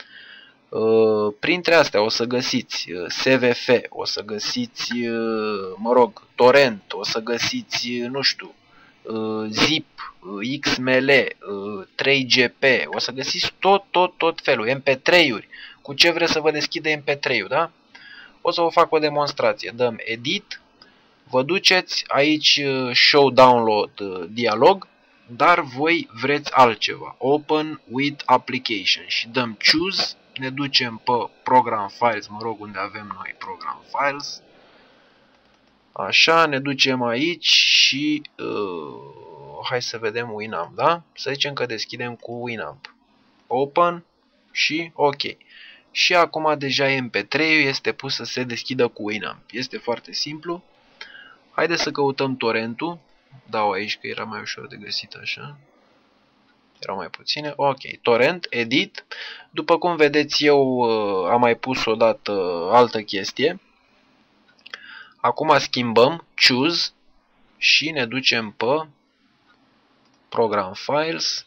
Uh, printre astea o să găsiți uh, S V F, o să găsiți, uh, mă rog, torrent, o să găsiți, uh, nu știu, uh, zip, uh, X M L, uh, trei G P, o să găsiți tot, tot, tot felul, M P trei-uri, cu ce vreți să vă deschide M P trei-ul, da? O să vă fac o demonstrație, dăm edit, vă duceți aici uh, show download uh, dialog, dar voi vreți altceva, open with application și dăm choose. Ne ducem pe Program Files, mă rog, unde avem noi Program Files. Așa, ne ducem aici și uh, hai să vedem Winamp, da? Să zicem că deschidem cu Winamp. Open și OK. Și acum deja M P trei-ul este pus să se deschidă cu Winamp. Este foarte simplu. Haideți să căutăm torrentul. Dau aici că era mai ușor de găsit așa. Erau mai puține. Ok. Torrent, edit. După cum vedeți, eu uh, am mai pus odată uh, altă chestie. Acum schimbăm choose și ne ducem pe Program Files.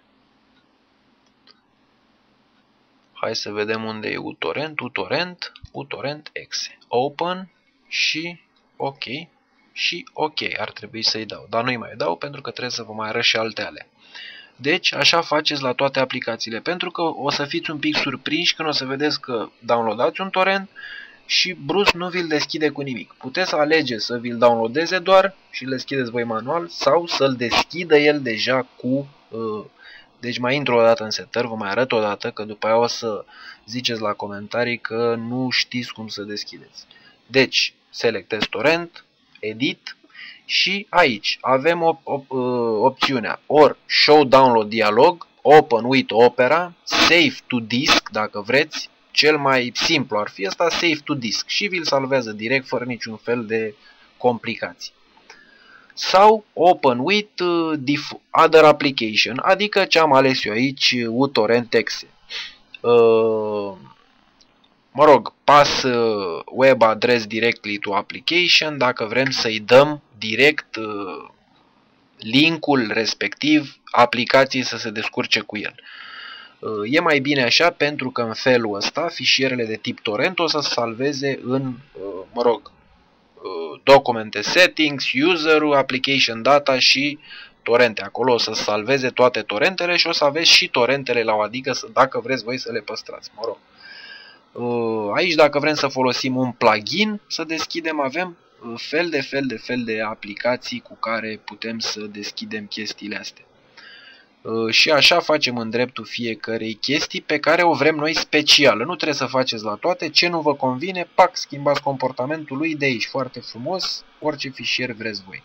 Hai să vedem unde e uTorrent, uTorrent, uTorrent exe. Open și OK. Și OK ar trebui să-i dau. Dar nu-i mai dau pentru că trebuie să vă mai arăt și alte alea. Deci, așa faceți la toate aplicațiile, pentru că o să fiți un pic surprinși când o să vedeți că downloadați un torrent și brusc nu vi-l deschide cu nimic. Puteți alege să vi-l downloadeze doar și îl deschideți voi manual sau să-l deschidă el deja cu... Uh, deci mai intru o dată în setări, vă mai arăt o dată, că după aia o să ziceți la comentarii că nu știți cum să deschideți. Deci, selectez torrent, edit. Și aici avem op op opțiunea or show download dialog, open with Opera, save to disk dacă vreți, cel mai simplu ar fi ăsta, save to disk și vi-l salvează direct fără niciun fel de complicații. Sau open with uh, other application, adică ce am ales eu aici, uTorrent exe. Uh, Mă rog, pass uh, web address directly to application dacă vrem să-i dăm direct uh, linkul respectiv aplicației să se descurce cu el. Uh, e mai bine așa pentru că în felul ăsta fișierele de tip torrent o să salveze în, uh, mă rog, uh, documente settings, user, application data și torrente. Acolo o să salveze toate torrentele și o să aveți și torrentele la o, adică dacă vreți voi să le păstrați, mă rog. Aici, dacă vrem să folosim un plugin, să deschidem, avem fel de fel de fel de aplicații cu care putem să deschidem chestiile astea. Și așa facem în dreptul fiecărei chestii pe care o vrem noi specială. Nu trebuie să faceți la toate, ce nu vă convine, pac, schimbați comportamentul lui de aici. Foarte frumos, orice fișier vreți voi.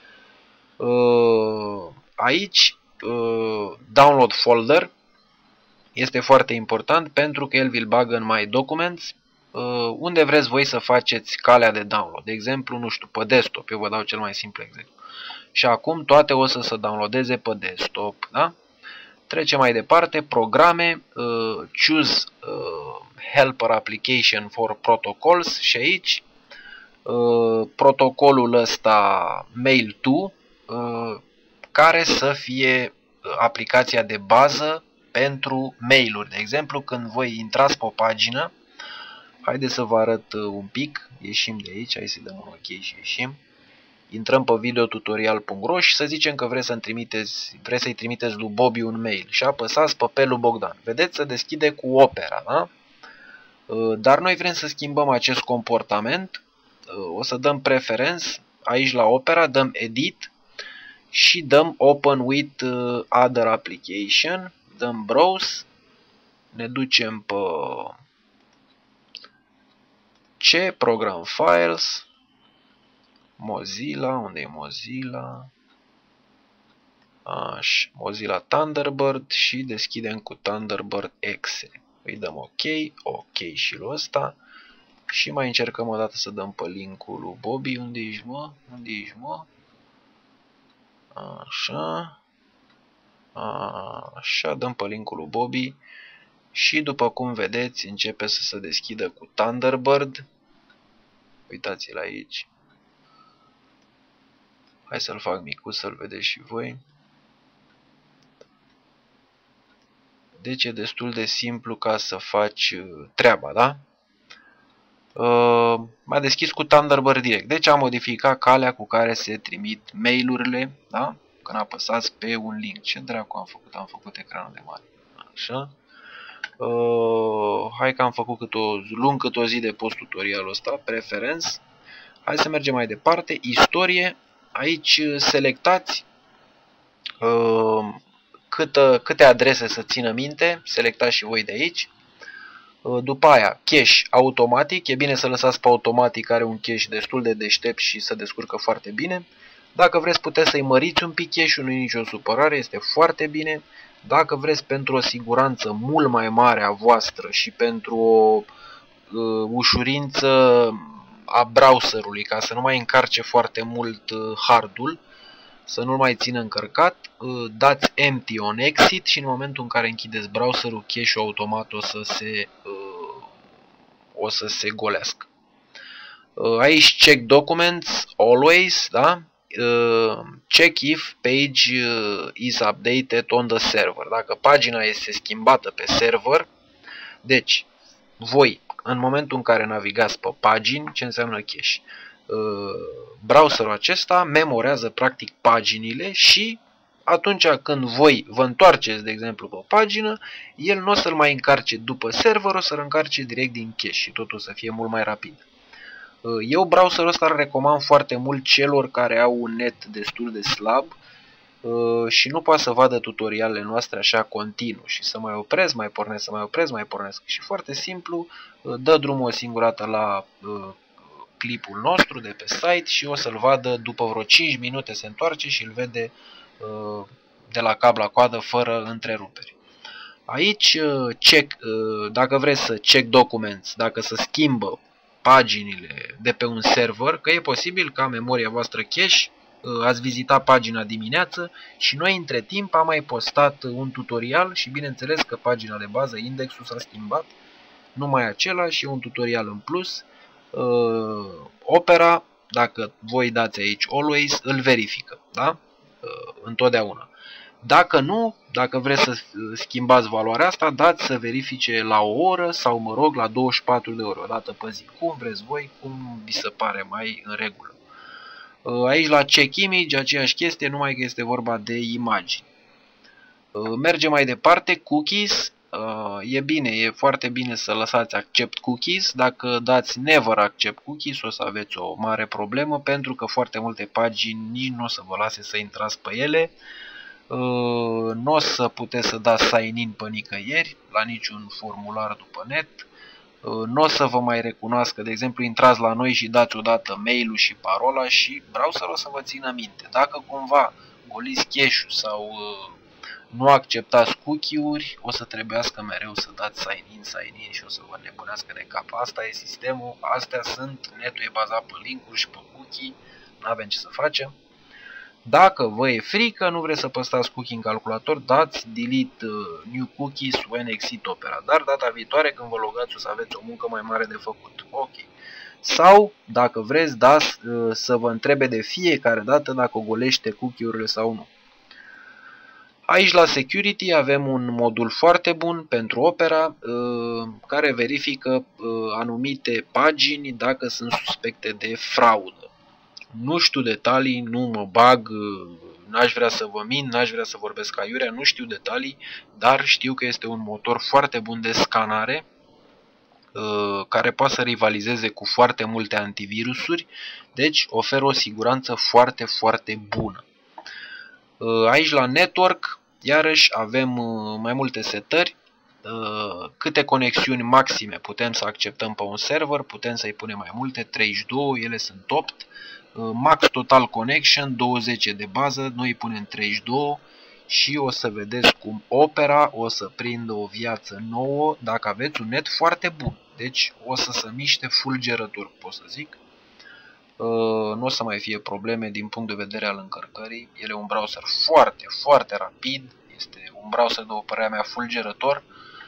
Aici, download folder este foarte important pentru că el vi-l bagă în My Documents, unde vreți voi să faceți calea de download. De exemplu, nu știu, pe desktop, eu vă dau cel mai simplu exemplu. Și acum toate o să se downloadeze pe desktop. Da? Trecem mai departe, programe, uh, choose uh, helper application for protocols și aici uh, protocolul ăsta mail to, uh, care să fie aplicația de bază pentru mail-uri. De exemplu, când voi intrați pe o pagină, haideți să vă arăt un pic, ieșim de aici, hai să-i dăm un ok și ieșim. Intrăm pe videotutorial punct ro și să zicem că vreți să-i trimiteți, vreți să-i trimiteți lui Bobby un mail și apăsați pe pe lui Bogdan. Vedeți, se deschide cu Opera, da? Dar noi vrem să schimbăm acest comportament. O să dăm preference, aici la Opera, dăm Edit și dăm Open with Other Application, dăm Browse, ne ducem pe C, Program Files, Mozilla, unde e Mozilla? Așa, Mozilla Thunderbird și deschidem cu Thunderbird Exe. Îi dăm OK, OK și lui ăsta. Și mai încercăm o dată să dăm pe linkul lui Bobby. Unde ești, mă? Unde ești, mă? Așa. Așa, dăm pe linkul lui Bobby. Și după cum vedeți, începe să se deschidă cu Thunderbird. Uitați-l aici. Hai să-l fac micuț, să-l vedeți și voi. Deci e destul de simplu ca să faci treaba, da? Uh, m-a deschis cu Thunderbird direct. Deci am modificat calea cu care se trimit mail-urile, da? Când apăsați pe un link. Ce dracu am făcut? Am făcut ecranul de mare. Așa. Uh, hai că am făcut cât o, lung cât o zi de post tutorialul ăsta. Preference. Hai să mergem mai departe. Istorie. Aici selectați uh, câtă, câte adrese să țină minte. Selectați și voi de aici. Uh, după aia, cache automatic. E bine să lăsați pe automatic, are un cache destul de deștept și se descurcă foarte bine. Dacă vreți, puteți să-i măriți un pic cache-ul, nu e nicio supărare, este foarte bine. Dacă vreți, pentru o siguranță mult mai mare a voastră și pentru o uh, ușurință a browserului, ca să nu mai încarce foarte mult uh, hardul, să nu-l mai țină încărcat, uh, dați empty on exit și în momentul în care închideți browserul, cache-ul automat o să se, uh, o să se golească. Uh, aici check documents, always, da? Uh, check if page uh, is updated on the server. Dacă pagina este schimbată pe server, deci voi, în momentul în care navigați pe pagini, ce înseamnă cache? Uh, browserul acesta memorează practic paginile și atunci când voi vă întoarceți, de exemplu, pe pagină, el nu o să-l mai încarce după server, o să-l încarce direct din cache și totul să fie mult mai rapid. Eu browserul ăsta îl recomand foarte mult celor care au un net destul de slab și nu poate să vadă tutorialele noastre așa continuu și să mai opresc, mai pornesc, să mai opresc, mai pornesc. Și foarte simplu, dă drumul o singură dată la clipul nostru de pe site și o să-l vadă după vreo cinci minute, se întoarce și îl vede de la cap la coadă fără întreruperi. Aici, check, dacă vreți să check documents, dacă se schimbă paginile de pe un server, că e posibil ca memoria voastră cache, ați vizitat pagina dimineață și noi între timp am mai postat un tutorial și bineînțeles că pagina de bază, indexul s-a schimbat, numai același, e un tutorial în plus. Opera, dacă voi dați aici always, îl verifică, da? Întotdeauna. Dacă nu, dacă vreți să schimbați valoarea asta, dați să verifice la o oră sau, mă rog, la douăzeci și patru de ore, o dată pe zi. Cum vreți voi, cum vi se pare mai în regulă. Aici la check image, aceeași chestie, numai că este vorba de imagini. Mergem mai departe, cookies. e bine, e foarte bine să lăsați accept cookies. Dacă dați never accept cookies o să aveți o mare problemă, pentru că foarte multe pagini nici nu o să vă lase să intrați pe ele. Nu o să puteți să dați sign-in pe nicăieri, la niciun formular după net. Nu o să vă mai recunoască, de exemplu, intrați la noi și dați odată mail-ul și parola și browserul o să vă țină minte. Dacă cumva goliți cache-ul sau nu acceptați cookie-uri, o să trebuiască mereu să dați sign-in, sign-in și o să vă nebunească de cap. Asta e sistemul, astea sunt, netul e bazat pe link-uri și pe cookie, nu avem ce să facem. Dacă vă e frică, nu vreți să păstrați cookie în calculator, dați delete new cookies when exit Opera. Dar data viitoare când vă logați o să aveți o muncă mai mare de făcut. Ok. Sau, dacă vreți, dați să vă întrebe de fiecare dată dacă golește cookie-urile sau nu. Aici la Security avem un modul foarte bun pentru Opera care verifică anumite pagini dacă sunt suspecte de fraudă. Nu știu detalii, nu mă bag, n-aș vrea să vă mint, n-aș vrea să vorbesc aiurea, nu știu detalii, dar știu că este un motor foarte bun de scanare care poate să rivalizeze cu foarte multe antivirusuri, deci oferă o siguranță foarte, foarte bună. Aici la Network, iarăși avem mai multe setări, câte conexiuni maxime putem să acceptăm pe un server, putem să-i punem mai multe, treizeci și doi, ele sunt opt. Max Total Connection, douăzeci de bază, noi îi punem treizeci și doi și o să vedeți cum Opera o să prindă o viață nouă dacă aveți un net foarte bun. Deci o să se miște fulgerător, pot să zic. Nu o să mai fie probleme din punct de vedere al încărcării. El e un browser foarte, foarte rapid. Este un browser, de o părerea mea, fulgerător.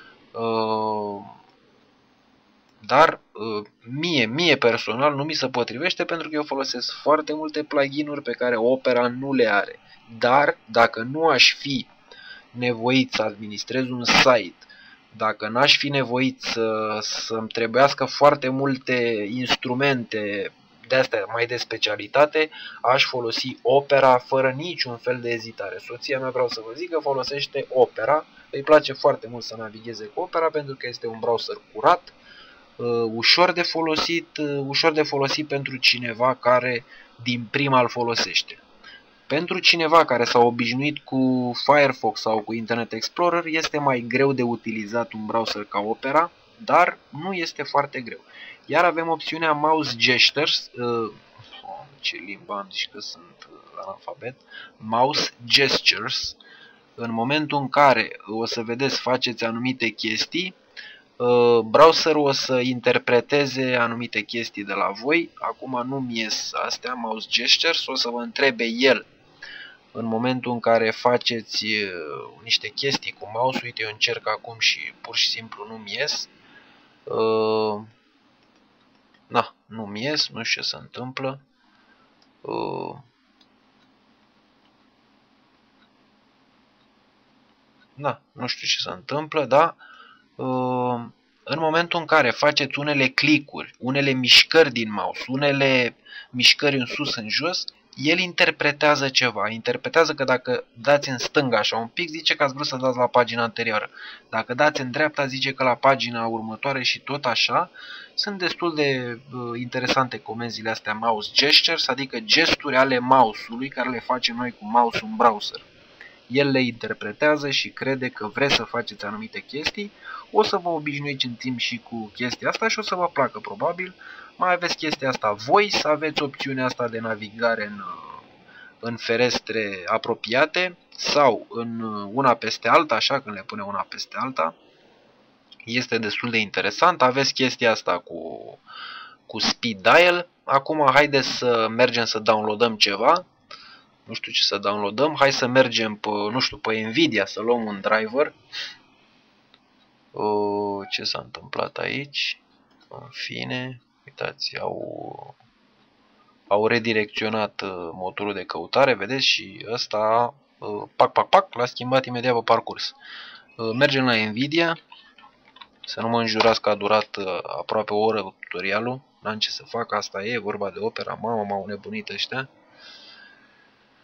Dar mie, mie personal nu mi se potrivește pentru că eu folosesc foarte multe plugin-uri pe care Opera nu le are. Dar dacă nu aș fi nevoit să administrez un site, dacă n-aș fi nevoit să, să-mi trebuiască foarte multe instrumente de astea mai de specialitate, aș folosi Opera fără niciun fel de ezitare. Soția mea, vreau să vă zic că folosește Opera, îi place foarte mult să navigheze cu Opera pentru că este un browser curat, Uh, ușor de folosit, uh, ușor de folosit pentru cineva care din prima îl folosește. Pentru cineva care s-a obișnuit cu Firefox sau cu Internet Explorer, este mai greu de utilizat un browser ca Opera, dar nu este foarte greu. Iar avem opțiunea Mouse Gestures, uh, oh, ce limbă am zis că sunt analfabet, Mouse Gestures. În momentul în care o să vedeți faceți anumite chestii, browserul o să interpreteze anumite chestii de la voi. Acum nu-mi ies astea, mouse gestures, o să vă întrebe el în momentul în care faceți niște chestii cu mouse. Uite, eu încerc acum și pur și simplu nu-mi ies. Na, nu-mi ies, nu știu ce se întâmplă. Da, nu știu ce se întâmplă, da. În momentul în care faceți unele clicuri, unele mișcări din mouse, unele mișcări în sus, în jos, el interpretează ceva. Interpretează că dacă dați în stânga așa un pic, zice că ați vrut să dați la pagina anterioară. Dacă dați în dreapta, zice că la pagina următoare și tot așa. Sunt destul de uh, interesante comenzile astea mouse gestures, adică gesturi ale mouse-ului care le facem noi cu mouse în browser. El le interpretează și crede că vreți să faceți anumite chestii. O să vă obișnuiți în timp și cu chestia asta și o să vă placă probabil. Mai aveți chestia asta voi, să aveți opțiunea asta de navigare în, în ferestre apropiate sau în una peste alta, așa când le pune una peste alta. Este destul de interesant. Aveți chestia asta cu, cu speed dial. Acum haideți să mergem să downloadăm ceva. Nu știu ce să downloadăm. Hai să mergem pe, nu știu, pe Nvidia să luăm un driver. O, ce s-a întâmplat aici? În fine, uitați, au, au redirecționat motorul de căutare, vedeți, și ăsta, pac, pac, pac, l-a schimbat imediat pe parcurs. Mergem la Nvidia, să nu mă înjurați că a durat aproape o oră tutorialul, n-am ce să fac, asta e, vorba de Opera, mamă, m-au nebunit ăștia.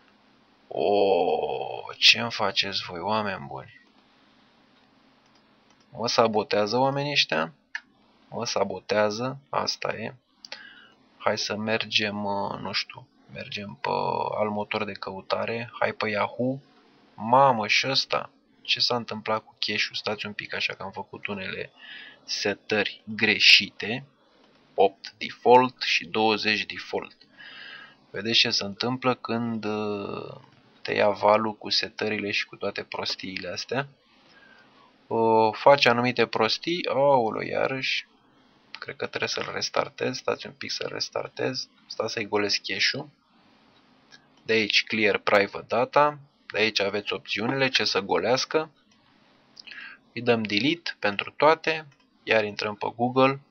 O, ce-mi faceți voi, oameni buni? Mă sabotează oamenii ăștia. Mă sabotează. Asta e. Hai să mergem, nu știu, mergem pe alt motor de căutare. Hai pe Yahoo. Mamă, și ăsta. Ce s-a întâmplat cu cache-ul? Stați un pic așa că am făcut unele setări greșite. opt default și douăzeci default. Vedeți ce se întâmplă când te ia valul cu setările și cu toate prostiile astea. O, face anumite prostii. Aoleu, iarăși. Cred că trebuie să-l restartez. Stați un pic să-l restartez. Stați să-i golesc cache-ul. De aici clear private data. De aici aveți opțiunile ce să golească. Îi dăm delete pentru toate. Iar intrăm pe Google.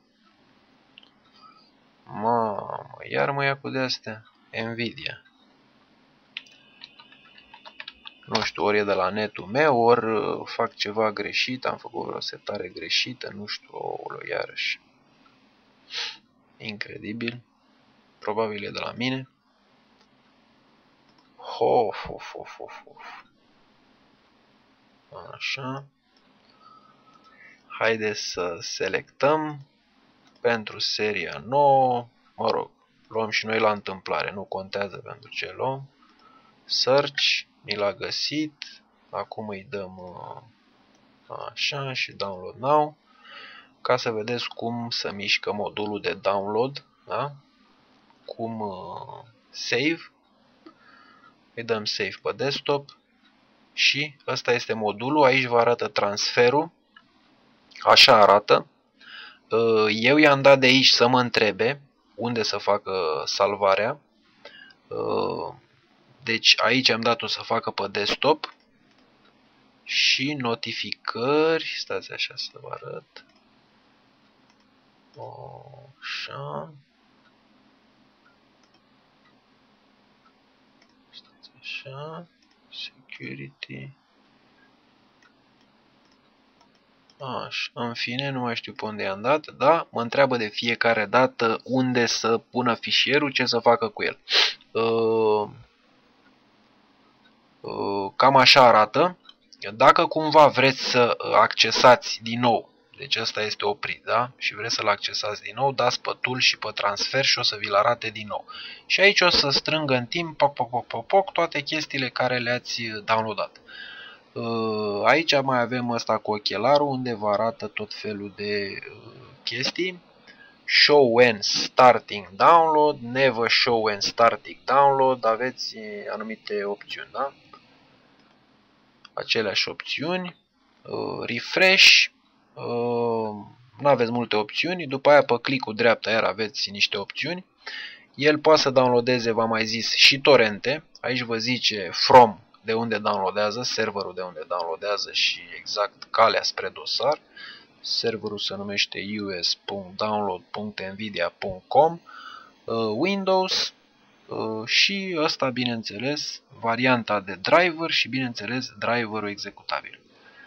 Mamă, iar mă ia cu de-astea. Nvidia. Nu știu, ori e de la netul meu, ori fac ceva greșit, am făcut o setare greșită, nu știu, o iarăși. Incredibil. Probabil e de la mine. Of, of, of, of, of. Așa. Haideți să selectăm pentru seria nouă. Mă rog, luăm și noi la întâmplare, nu contează pentru ce luăm. Search, mi l-a găsit. Acum îi dăm așa și download now. Ca să vedeți cum se mișcă modulul de download, da? Cum uh, save. Îi dăm save pe desktop și ăsta este modulul. Aici vă arată transferul. Așa arată. Uh, eu i-am dat de aici să mă întrebe unde să facă salvarea. Uh, deci aici am dat-o să facă pe desktop. Și notificări. Stați așa să vă arăt. Așa. Stați așa. Security. Așa. În fine, nu mai știu pe unde i-am dat. Da, mă întreabă de fiecare dată unde să pună fișierul, ce să facă cu el. Uh, uh, cam așa arată. Dacă cumva vreți să accesați din nou, deci ăsta este oprit, da? Și vreți să-l accesați din nou, dați pe tool și pe transfer și o să vi-l arate din nou. Și aici o să strângă în timp poc, poc, poc, poc, poc, toate chestiile care le-ați downloadat. Aici mai avem ăsta cu ochelarul, unde vă arată tot felul de chestii. Show when starting download, never show when starting download, aveți anumite opțiuni, da? Aceleași opțiuni. Refresh. Nu aveți multe opțiuni. După aia pe click-ul dreapta iar aveți niște opțiuni. El poate să downloadeze, v-am mai zis, și torente. Aici vă zice from, de unde downloadează, serverul de unde downloadează și exact calea spre dosar. Serverul se numește u s punct download punct nvidia punct com. Windows și ăsta, bineînțeles, varianta de driver și, bineînțeles, driverul executabil.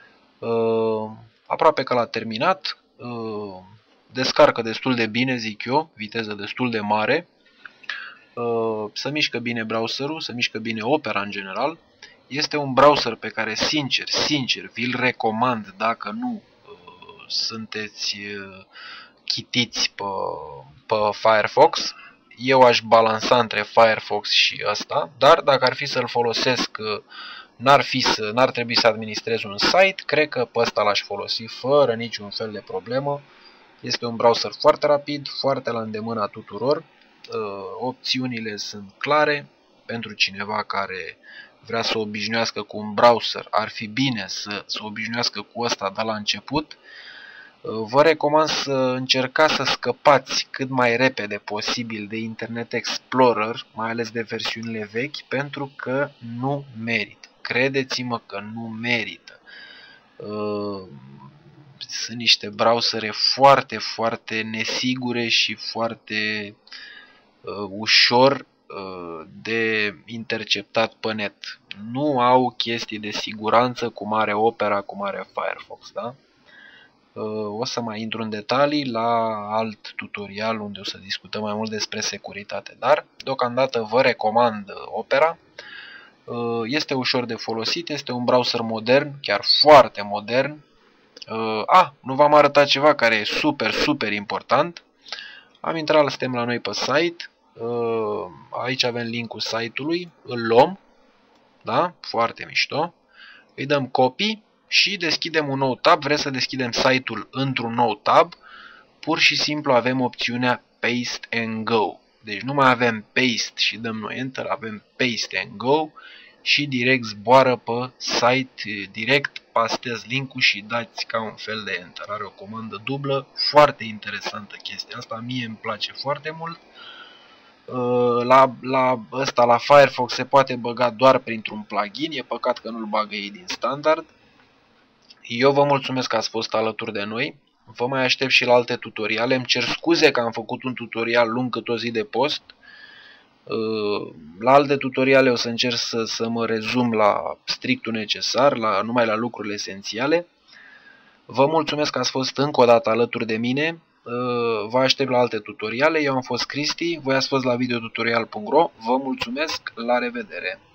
Aproape că l-a terminat. Descarcă destul de bine, zic eu, viteză destul de mare. Se mișcă bine browserul, se mișcă bine Opera în general. Este un browser pe care, sincer, sincer, vi-l recomand dacă nu sunteți chitiți pe, pe Firefox. Eu aș balansa între Firefox și ăsta, dar dacă ar fi să-l folosesc, n-ar fi să, n-ar trebui să administrez un site, cred că pe ăsta l-aș folosi fără niciun fel de problemă. Este un browser foarte rapid, foarte la îndemâna tuturor. Opțiunile sunt clare. Pentru cineva care vrea să obișnuiască cu un browser, ar fi bine să se obișnuiască cu ăsta de la început. Vă recomand să încercați să scăpați cât mai repede posibil de Internet Explorer, mai ales de versiunile vechi, pentru că nu merită. Credeți-mă că nu merită. Sunt niște browsere foarte, foarte nesigure și foarte ușor de interceptat pe net. Nu au chestii de siguranță cum are Opera, cum are Firefox, da? O să mai intru în detalii la alt tutorial unde o să discutăm mai mult despre securitate, dar deocamdată vă recomand Opera. Este ușor de folosit, este un browser modern, chiar foarte modern. Uh, a, nu v-am arătat ceva care e super, super important. Am intrat, suntem la noi pe site. Uh, aici avem linkul site-ului. Îl luăm. Da? Foarte mișto. Îi dăm copy și deschidem un nou tab. Vreți să deschidem site-ul într-un nou tab. Pur și simplu avem opțiunea Paste and Go. Deci nu mai avem Paste și dăm noi Enter, avem Paste and Go și direct zboară pe site, direct pastez linkul și dați ca un fel de Enter. Are o comandă dublă, foarte interesantă chestia asta, mie îmi place foarte mult. La, la, ăsta, la Firefox se poate băga doar printr-un plugin, e păcat că nu-l bagă ei din standard. Eu vă mulțumesc că ați fost alături de noi. Vă mai aștept și la alte tutoriale. Îmi cer scuze că am făcut un tutorial lung cât o zi de post. La alte tutoriale o să încerc să, să mă rezum la strictul necesar, la, numai la lucrurile esențiale. Vă mulțumesc că ați fost încă o dată alături de mine. Vă aștept la alte tutoriale. Eu am fost Cristi, voi ați fost la videotutorial punct ro. Vă mulțumesc, la revedere!